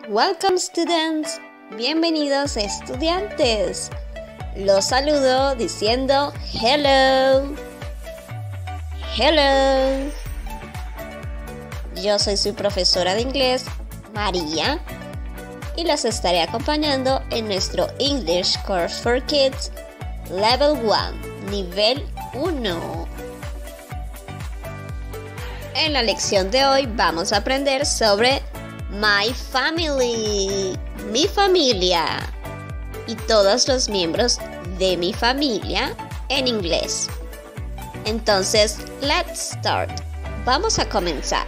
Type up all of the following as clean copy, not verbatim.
Welcome students, bienvenidos estudiantes. Los saludo diciendo hello. Hello. Yo soy su profesora de inglés, María, y los estaré acompañando en nuestro English Course for Kids Level 1, nivel 1. En la lección de hoy vamos a aprender sobre My family, mi familia, y todos los miembros de mi familia en inglés. Entonces, let's start. Vamos a comenzar.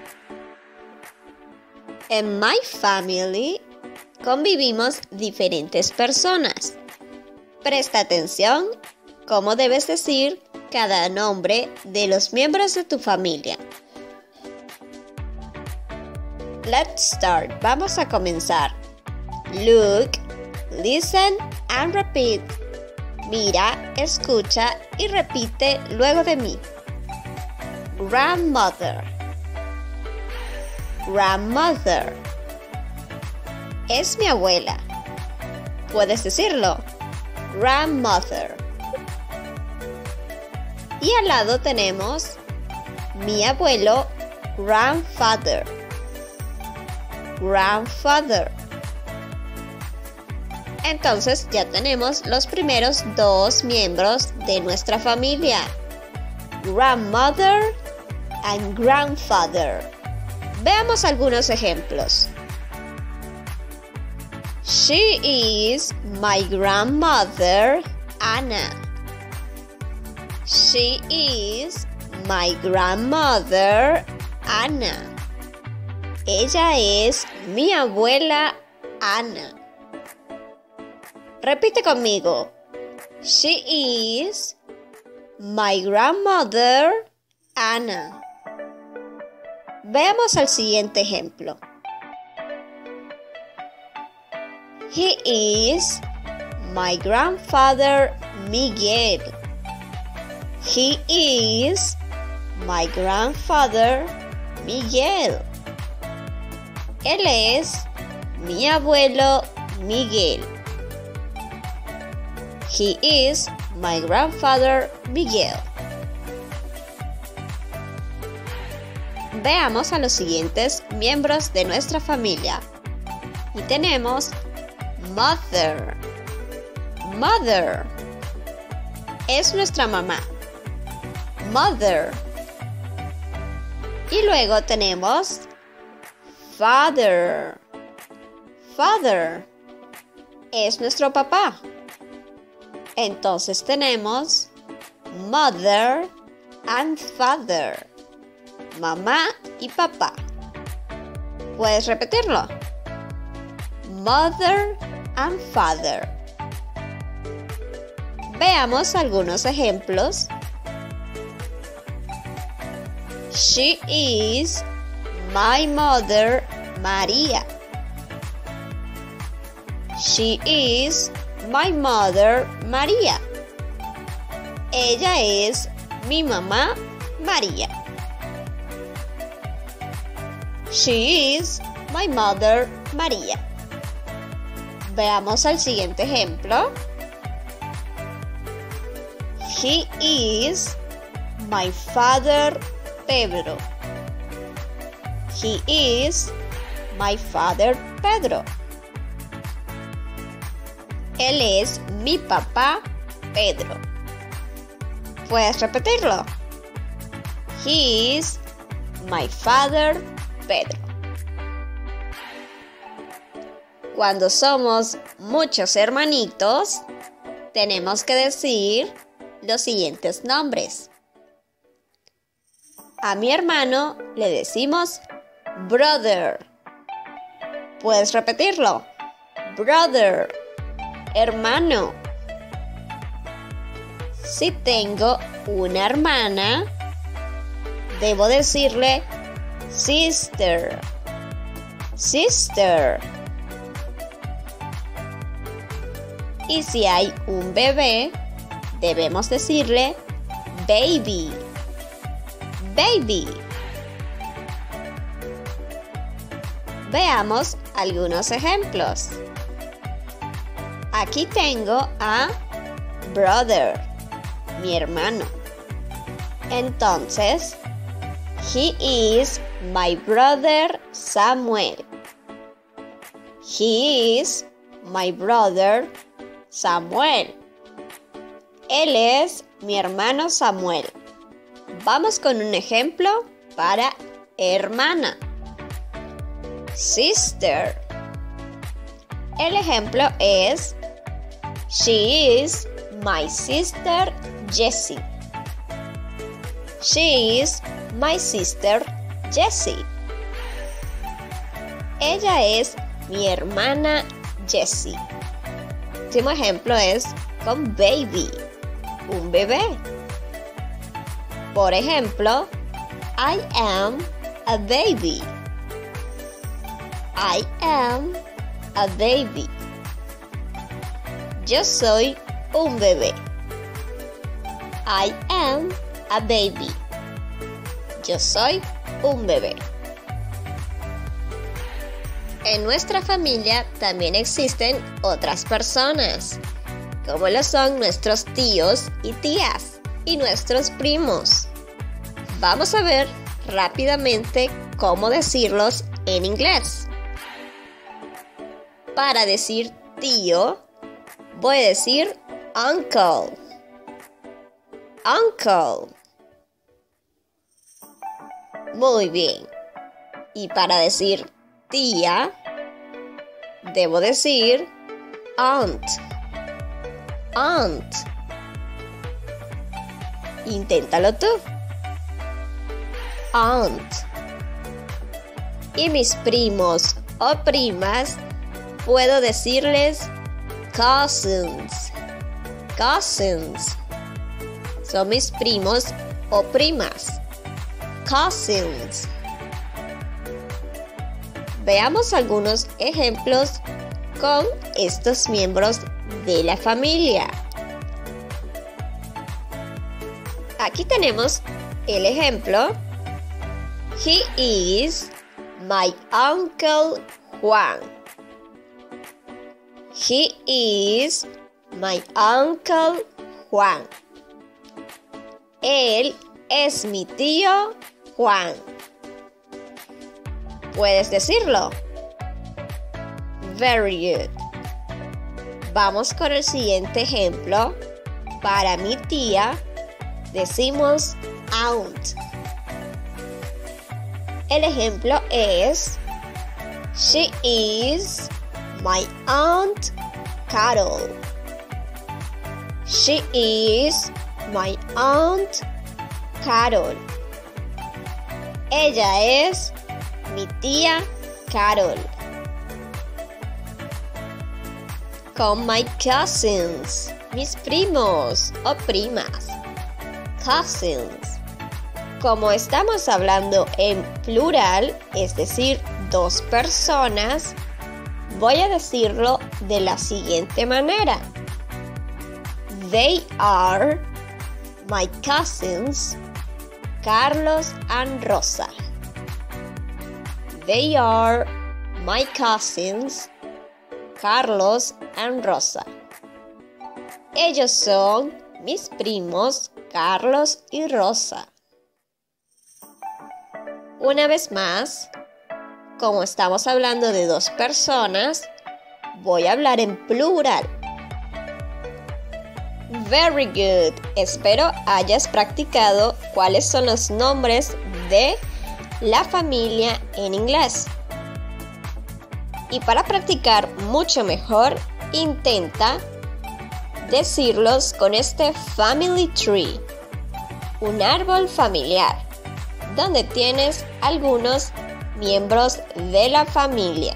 En my family convivimos diferentes personas. Presta atención cómo debes decir cada nombre de los miembros de tu familia. Let's start. Vamos a comenzar. Look, listen and repeat. Mira, escucha y repite luego de mí. Grandmother. Grandmother. Es mi abuela. Puedes decirlo. Grandmother. Y al lado tenemos mi abuelo, grandfather. Grandfather. Entonces ya tenemos los primeros dos miembros de nuestra familia, grandmother and grandfather. Veamos algunos ejemplos. She is my grandmother, Anna. She is my grandmother, Anna. Ella es mi abuela Ana. Repite conmigo. She is my grandmother Anna. Veamos el siguiente ejemplo. He is my grandfather Miguel. He is my grandfather Miguel. Él es mi abuelo Miguel. He is my grandfather Miguel. Veamos a los siguientes miembros de nuestra familia. Y tenemos mother. Mother. Es nuestra mamá. Mother. Y luego tenemos father. Father. Es nuestro papá. Entonces tenemos mother and father. Mamá y papá. ¿Puedes repetirlo? Mother and father. Veamos algunos ejemplos. She is my mother, María. She is my mother, María. Ella es mi mamá, María. She is my mother, María. Veamos el siguiente ejemplo. He is my father, Pedro. He is my father, Pedro. Él es mi papá, Pedro. ¿Puedes repetirlo? He is my father, Pedro. Cuando somos muchos hermanitos, tenemos que decir los siguientes nombres. A mi hermano le decimos brother. ¿Puedes repetirlo? Brother. Hermano. Si tengo una hermana, debo decirle sister. Sister. Y si hay un bebé, debemos decirle baby. Baby. Veamos algunos ejemplos. Aquí tengo a brother, mi hermano. Entonces, he is my brother Samuel. He is my brother Samuel. Él es mi hermano Samuel. Vamos con un ejemplo para hermana. Sister. El ejemplo es she is my sister Jessie. She is my sister Jessie. Ella es mi hermana Jessie. Último ejemplo es con baby, un bebé. Por ejemplo, I am a baby. I am a baby. Yo soy un bebé. I am a baby. Yo soy un bebé. En nuestra familia también existen otras personas, como lo son nuestros tíos y tías y nuestros primos. Vamos a ver rápidamente cómo decirlos en inglés. Para decir tío, voy a decir uncle. Uncle. Muy bien. Y para decir tía, debo decir aunt. Aunt. Inténtalo tú. Aunt. Y mis primos o primas, puedo decirles cousins. Cousins. Son mis primos o primas. Cousins. Veamos algunos ejemplos con estos miembros de la familia. Aquí tenemos el ejemplo. He is my uncle Juan. He is my uncle Juan. Él es mi tío Juan. ¿Puedes decirlo? Very good. Vamos con el siguiente ejemplo. Para mi tía, decimos aunt. El ejemplo es she is my aunt Carol. She is my aunt Carol. Ella es mi tía Carol. Con my cousins, mis primos o primas. Cousins. Como estamos hablando en plural, es decir, dos personas, voy a decirlo de la siguiente manera. They are my cousins, Carlos and Rosa. They are my cousins, Carlos and Rosa. Ellos son mis primos, Carlos y Rosa. Una vez más, como estamos hablando de dos personas, voy a hablar en plural. Very good. Espero hayas practicado cuáles son los nombres de la familia en inglés. Y para practicar mucho mejor, intenta decirlos con este family tree, un árbol familiar, donde tienes algunos miembros de la familia.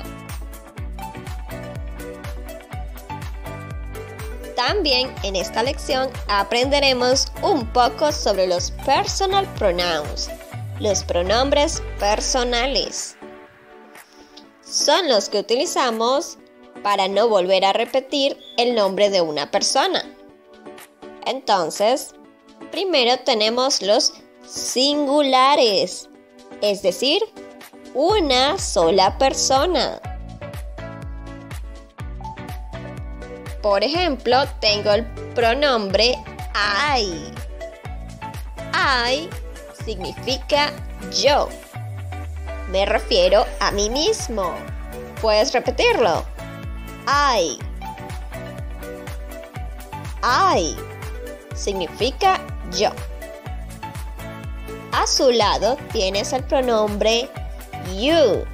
También en esta lección aprenderemos un poco sobre los personal pronouns, los pronombres personales. Son los que utilizamos para no volver a repetir el nombre de una persona. Entonces, primero tenemos los singulares, es decir, una sola persona. Por ejemplo, tengo el pronombre I. I significa yo. Me refiero a mí mismo. ¿Puedes repetirlo? I. I significa yo. A su lado tienes el pronombre you.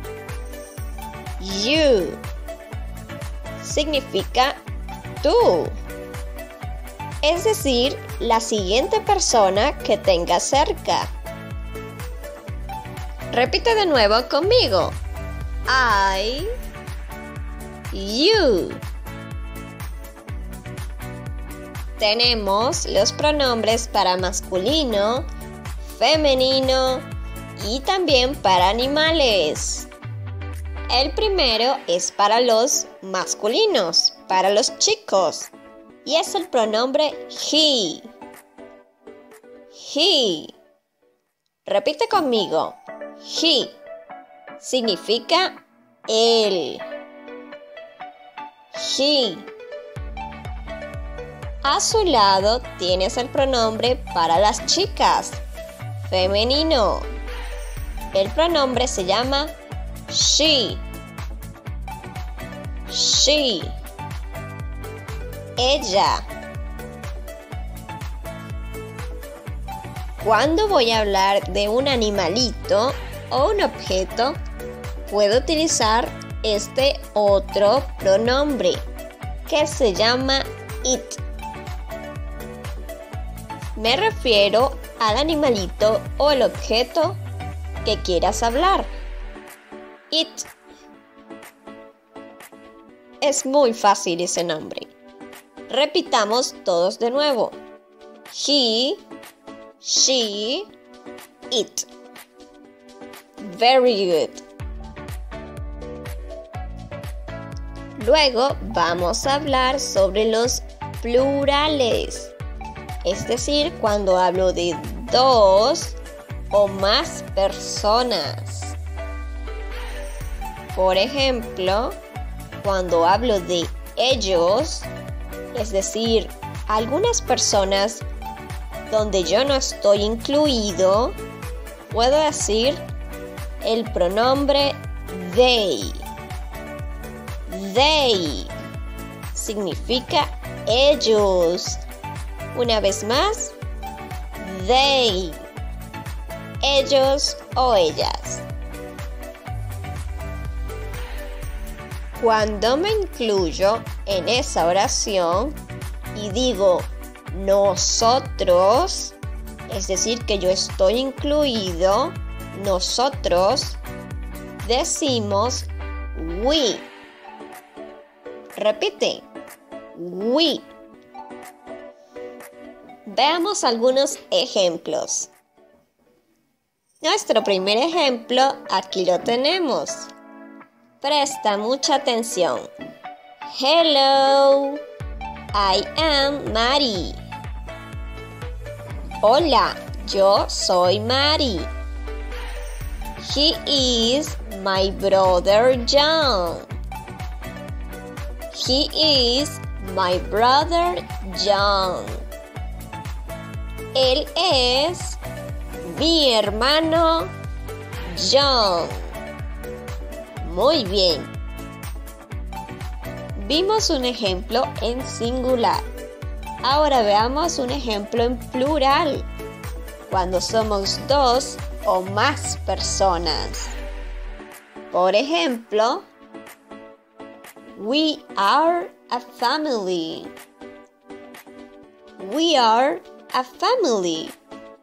You significa tú. Es decir, la siguiente persona que tengas cerca. Repite de nuevo conmigo. I, you. Tenemos los pronombres para masculino, femenino y también para animales. El primero es para los masculinos, para los chicos, y es el pronombre he. He. Repite conmigo. He significa él. He. A su lado tienes el pronombre para las chicas, femenino. El pronombre se llama she. She. Ella. Cuando voy a hablar de un animalito o un objeto, puedo utilizar este otro pronombre que se llama it. Me refiero al animalito o el objeto que quieras hablar. It. Es muy fácil ese nombre. Repitamos todos de nuevo. He, she, it. Very good. Luego vamos a hablar sobre los plurales. Es decir, cuando hablo de dos o más personas. Por ejemplo, cuando hablo de ellos, es decir, algunas personas donde yo no estoy incluido, puedo decir el pronombre they. They significa ellos. Una vez más, they. Ellos o ellas. Cuando me incluyo en esa oración y digo nosotros, es decir, que yo estoy incluido, nosotros, decimos we. Repite, we. Veamos algunos ejemplos. Nuestro primer ejemplo, aquí lo tenemos. Presta mucha atención. Hello, I am Mari. Hola, yo soy Mari. He is my brother John. He is my brother John. Él es mi hermano John. Muy bien. Vimos un ejemplo en singular. Ahora veamos un ejemplo en plural. Cuando somos dos o más personas. Por ejemplo, we are a family. We are a family.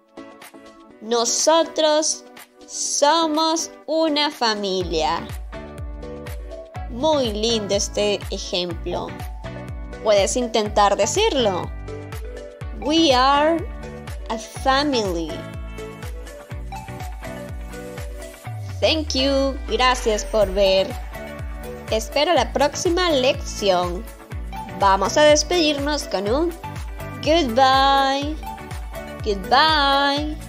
Nosotros somos una familia. Muy lindo este ejemplo. Puedes intentar decirlo. We are a family. Thank you. Gracias por ver. Espero la próxima lección. Vamos a despedirnos con un goodbye. Goodbye.